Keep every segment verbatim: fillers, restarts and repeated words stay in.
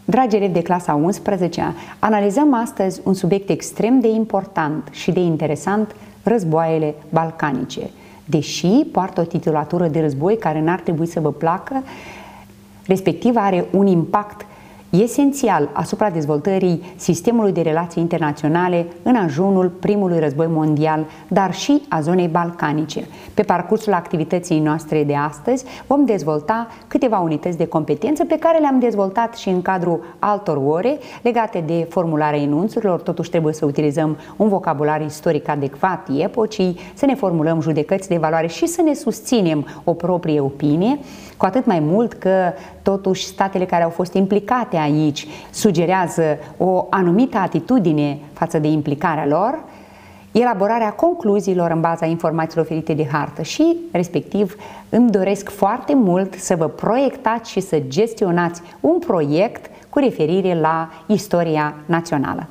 Dragi elevi de clasa a unsprezecea, analizăm astăzi un subiect extrem de important și de interesant, războaiele balcanice. Deși poartă o titulatură de război care n-ar trebui să vă placă, respectiv are un impact esențial asupra dezvoltării sistemului de relații internaționale în ajunul primului război mondial, dar și a zonei balcanice. Pe parcursul activității noastre de astăzi vom dezvolta câteva unități de competență pe care le-am dezvoltat și în cadrul altor ore legate de formularea enunțurilor. Totuși trebuie să utilizăm un vocabular istoric adecvat epocii, să ne formulăm judecăți de valoare și să ne susținem o proprie opinie, cu atât mai mult că totuși statele care au fost implicate aici sugerează o anumită atitudine față de implicarea lor, elaborarea concluziilor în baza informațiilor oferite de hartă și, respectiv, îmi doresc foarte mult să vă proiectați și să gestionați un proiect cu referire la istoria națională.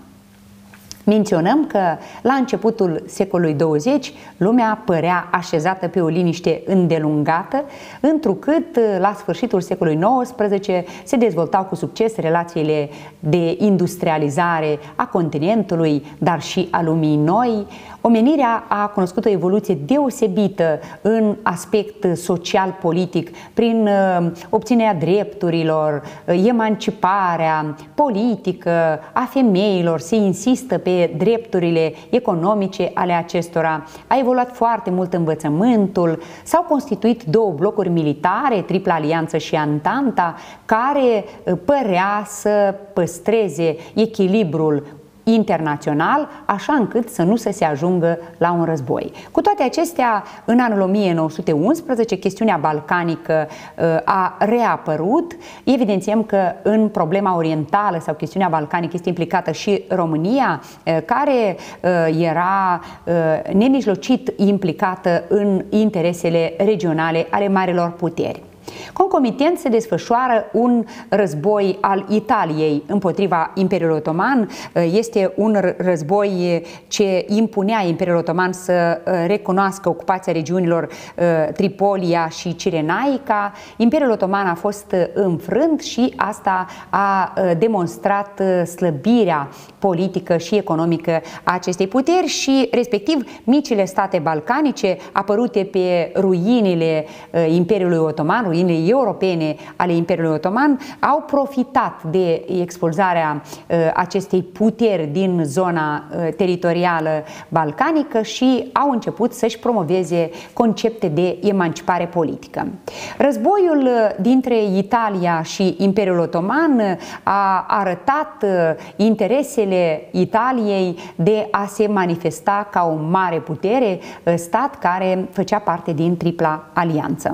Menționăm că la începutul secolului douăzeci lumea părea așezată pe o liniște îndelungată, întrucât la sfârșitul secolului nouăsprezece se dezvoltau cu succes relațiile de industrializare a continentului, dar și a lumii noi. Omenirea a cunoscut o evoluție deosebită în aspect social-politic, prin obținerea drepturilor, emanciparea politică a femeilor, se insistă pe drepturile economice ale acestora, a evoluat foarte mult învățământul, s-au constituit două blocuri militare, Tripla Alianță și Antanta, care părea să păstreze echilibrul internațional, așa încât să nu să se ajungă la un război. Cu toate acestea, în anul o mie nouă sute unsprezece, chestiunea balcanică a reapărut. Evidențiem că în problema orientală sau chestiunea balcanică este implicată și România, care era nemijlocit implicată în interesele regionale ale marilor puteri. Concomitent se desfășoară un război al Italiei împotriva Imperiului Otoman. Este un război ce impunea Imperiul Otoman să recunoască ocupația regiunilor Tripolia și Cirenaica. Imperiul Otoman a fost înfrânt și asta a demonstrat slăbirea politică și economică a acestei puteri și, respectiv, micile state balcanice apărute pe ruinile Imperiului Otoman, ruinile europene ale Imperiului Otoman, au profitat de expulzarea uh, acestei puteri din zona uh, teritorială balcanică și au început să-și promoveze concepte de emancipare politică. Războiul dintre Italia și Imperiul Otoman a arătat uh, interesele Italiei de a se manifesta ca o mare putere, uh, stat care făcea parte din Tripla Alianță.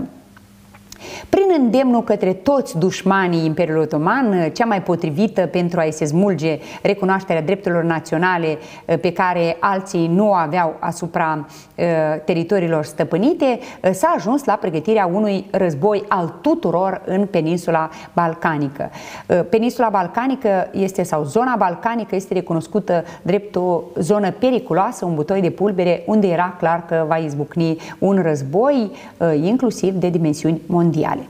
Prin îndemnul către toți dușmanii Imperiului Otoman, cea mai potrivită pentru a-i se smulge recunoașterea drepturilor naționale pe care alții nu o aveau asupra uh, teritoriilor stăpânite, s-a ajuns la pregătirea unui război al tuturor în peninsula balcanică. Uh, peninsula balcanică este, sau zona balcanică este recunoscută drept o zonă periculoasă, un butoi de pulbere unde era clar că va izbucni un război, uh, inclusiv de dimensiuni mondiale.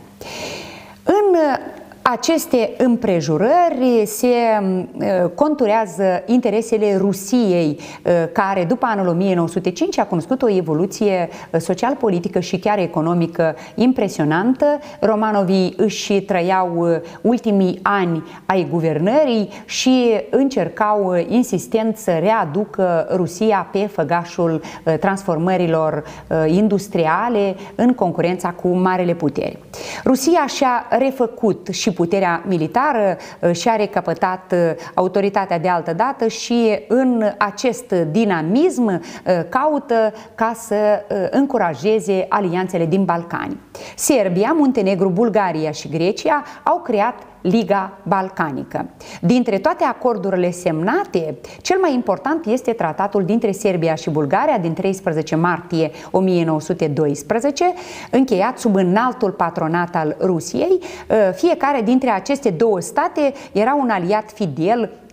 În aceste împrejurări se conturează interesele Rusiei, care după anul o mie nouă sute cinci a cunoscut o evoluție social-politică și chiar economică impresionantă. Romanovii își trăiau ultimii ani ai guvernării și încercau insistent să readucă Rusia pe făgașul transformărilor industriale în concurența cu marele puteri. Rusia și-a refăcut și puterea militară, și-a recapătat autoritatea de altă dată și în acest dinamism caută ca să încurajeze alianțele din Balcani. Serbia, Muntenegru, Bulgaria și Grecia au creat Liga Balcanică. Dintre toate acordurile semnate, cel mai important este tratatul dintre Serbia și Bulgaria din treisprezece martie o mie nouă sute doisprezece, încheiat sub înaltul patronat al Rusiei. Fiecare dintre aceste două state era un aliat fidel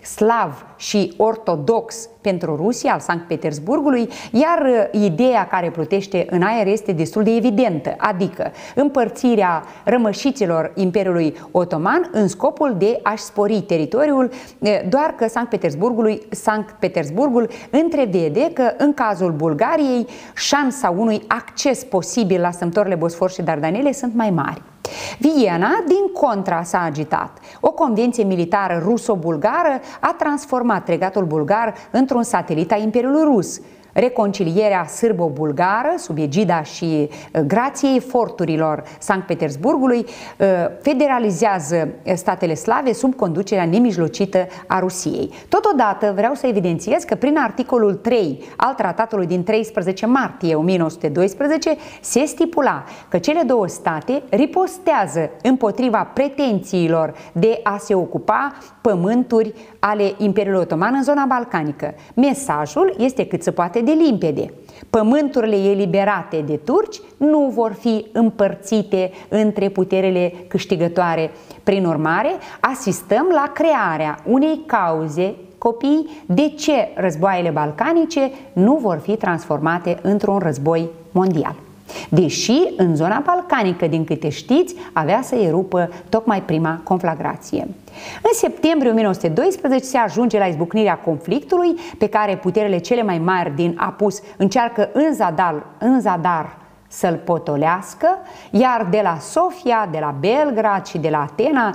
slav și ortodox pentru Rusia, al Sankt Petersburgului, iar ideea care plutește în aer este destul de evidentă, adică împărțirea rămășiților Imperiului Otoman în scopul de a-și spori teritoriul, doar că Sankt Petersburgului, Sankt Petersburgul întrevede că în cazul Bulgariei șansa unui acces posibil la strâmtorile Bosfor și Dardanele sunt mai mari. Viena, din contra, s-a agitat. O convenție militară ruso-bulgară a transformat regatul bulgar într-un satelit a Imperiului Rus. Reconcilierea sârbo-bulgară, sub egida și grației forturilor Sankt Petersburgului, federalizează statele slave sub conducerea nemijlocită a Rusiei. Totodată vreau să evidențiez că prin articolul trei al tratatului din treisprezece martie o mie nouă sute doisprezece se stipula că cele două state ripostează împotriva pretențiilor de a se ocupa pământuri ale Imperiului Otoman în zona balcanică. Mesajul este cât se poate de limpede. Pământurile eliberate de turci nu vor fi împărțite între puterile câștigătoare. Prin urmare, asistăm la crearea unei cauze, copii, de ce războaiele balcanice nu vor fi transformate într-un război mondial. Deși în zona balcanică, din câte știți, avea să erupă tocmai prima conflagrație. În septembrie o mie nouă sute doisprezece se ajunge la izbucnirea conflictului pe care puterile cele mai mari din Apus încearcă în zadar, în zadar să-l potolească, iar de la Sofia, de la Belgrad și de la Atena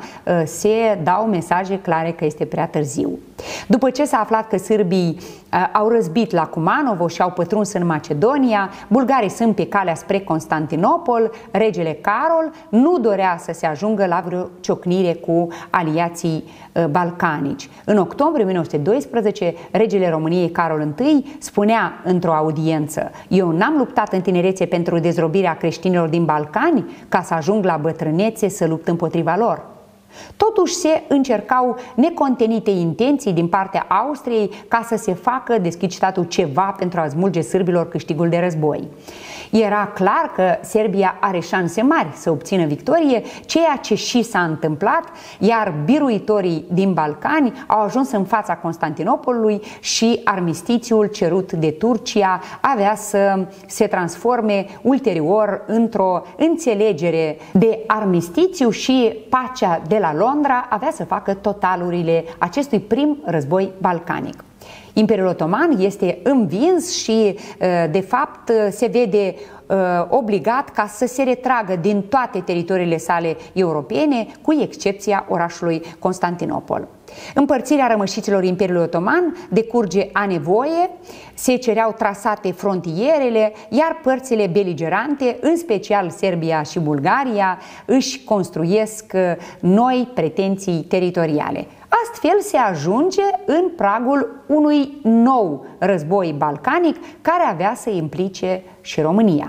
se dau mesaje clare că este prea târziu. După ce s-a aflat că sârbii au răzbit la Kumanovo și au pătruns în Macedonia, bulgarii sunt pe calea spre Constantinopol, regele Carol nu dorea să se ajungă la vreo ciocnire cu aliații balcanici. În octombrie o mie nouă sute doisprezece, regele României Carol I spunea într-o audiență: "Eu n-am luptat în tinerețe pentru dezrobirea creștinilor din Balcani ca să ajung la bătrânețe să lupt împotriva lor." Totuși se încercau necontenite intenții din partea Austriei ca să se facă, deschid citatul, ceva pentru a smulge sârbilor câștigul de război. Era clar că Serbia are șanse mari să obțină victorie, ceea ce și s-a întâmplat, iar biruitorii din Balcani au ajuns în fața Constantinopolului și armistițiul cerut de Turcia avea să se transforme ulterior într-o înțelegere de armistițiu și pacea de la Londra avea să facă totalurile acestui prim război balcanic. Imperiul Otoman este învins și, de fapt, se vede obligat ca să se retragă din toate teritoriile sale europene, cu excepția orașului Constantinopol. Împărțirea rămășiților Imperiului Otoman decurge a nevoie, se cereau trasate frontierele, iar părțile beligerante, în special Serbia și Bulgaria, își construiesc noi pretenții teritoriale. Astfel se ajunge în pragul unui nou război balcanic care avea să implice și România.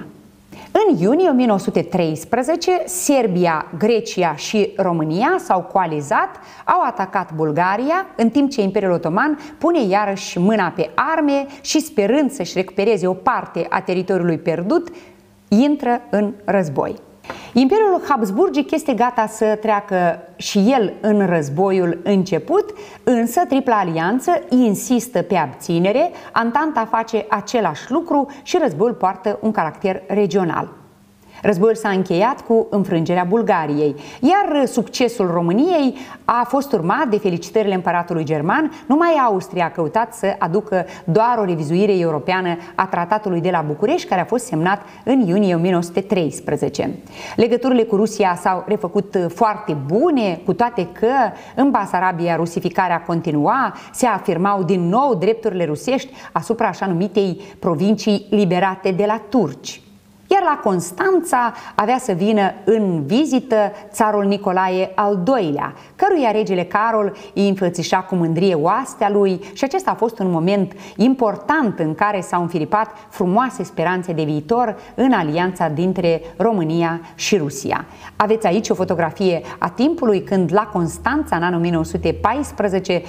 În iunie o mie nouă sute treisprezece, Serbia, Grecia și România s-au coalizat, au atacat Bulgaria, în timp ce Imperiul Otoman pune iarăși mâna pe arme și, sperând să-și recupereze o parte a teritoriului pierdut, intră în război. Imperiul Habsburgic este gata să treacă și el în războiul început, însă Tripla Alianță insistă pe abținere, Antanta face același lucru și războiul poartă un caracter regional. Războiul s-a încheiat cu înfrângerea Bulgariei, iar succesul României a fost urmat de felicitările împăratului german. Numai Austria a căutat să aducă doar o revizuire europeană a tratatului de la București, care a fost semnat în iunie o mie nouă sute treisprezece. Legăturile cu Rusia s-au refăcut foarte bune, cu toate că în Basarabia rusificarea continua, se afirmau din nou drepturile rusești asupra așa numitei provincii liberate de la turci. Iar la Constanța avea să vină în vizită țarul Nicolae al doilea, căruia regele Carol îi înfățișa cu mândrie oastea lui, și acesta a fost un moment important în care s-au înfiripat frumoase speranțe de viitor în alianța dintre România și Rusia. Aveți aici o fotografie a timpului când la Constanța, în anul o mie nouă sute paisprezece,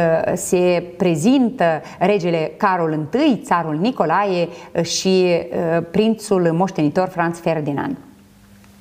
se prezintă regele Carol I, țarul Nicolae și prințul moștenitor Franz Ferdinand.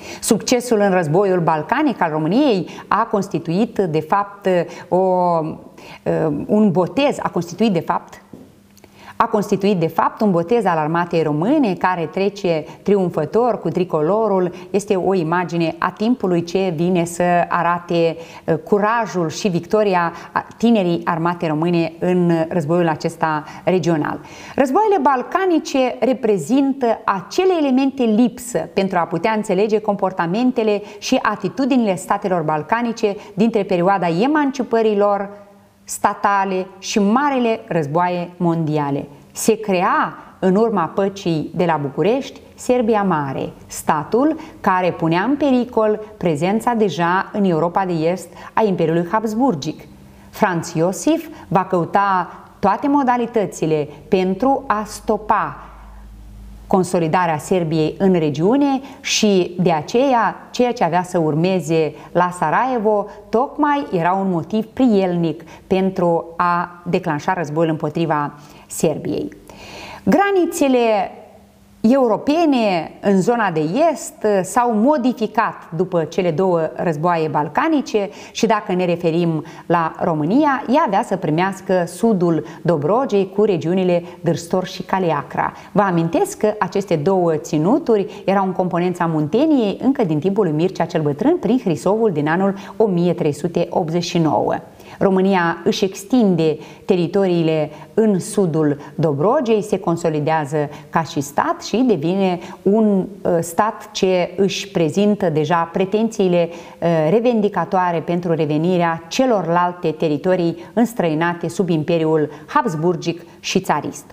Succesul în războiul balcanic al României a constituit de fapt o, un botez, a constituit de fapt A constituit de fapt un botez al armatei române care trece triumfător cu tricolorul. Este o imagine a timpului ce vine să arate curajul și victoria tinerii armate române în războiul acesta regional. Războaiele balcanice reprezintă acele elemente lipsă pentru a putea înțelege comportamentele și atitudinile statelor balcanice dintre perioada emancipărilor statale și marele războaie mondiale. Se crea în urma păcii de la București Serbia Mare, statul care punea în pericol prezența deja în Europa de Est a Imperiului Habsburgic. Franz Iosif va căuta toate modalitățile pentru a stopa consolidarea Serbiei în regiune și de aceea ceea ce avea să urmeze la Sarajevo tocmai era un motiv prielnic pentru a declanșa războiul împotriva Serbiei. Granițele europene în zona de est s-au modificat după cele două războaie balcanice și dacă ne referim la România, ea avea să primească sudul Dobrogei cu regiunile Dârstor și Caleacra. Vă amintesc că aceste două ținuturi erau în componența Munteniei încă din timpul lui Mircea cel Bătrân prin Hrisovul din anul o mie trei sute optzeci și nouă. România își extinde teritoriile în sudul Dobrogei, se consolidează ca și stat și devine un stat ce își prezintă deja pretențiile revendicatoare pentru revenirea celorlalte teritorii înstrăinate sub Imperiul Habsburgic și țarist.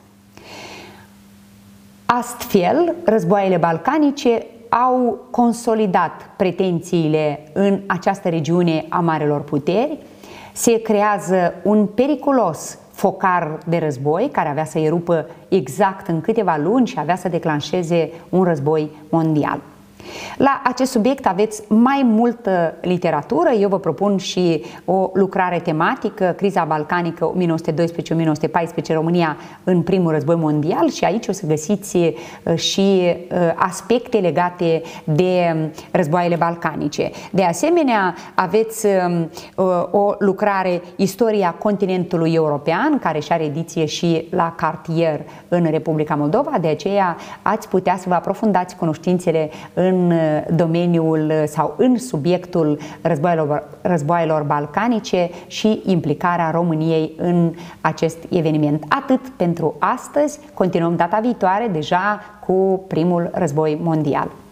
Astfel, războaiele balcanice au consolidat pretențiile în această regiune a marelor puteri. Se creează un periculos focar de război care avea să-i rupă exact în câteva luni și avea să declanșeze un război mondial. La acest subiect aveți mai multă literatură. Eu vă propun și o lucrare tematică, criza balcanică o mie nouă sute doisprezece - o mie nouă sute paisprezece, România în primul război mondial, și aici o să găsiți și aspecte legate de războaiele balcanice. De asemenea, aveți o lucrare Istoria continentului european, care și are ediție și la Cartier în Republica Moldova, de aceea ați putea să vă aprofundați cunoștințele în domeniul sau în subiectul războaielor, războaielor balcanice și implicarea României în acest eveniment. Atât pentru astăzi, continuăm data viitoare deja cu primul război mondial.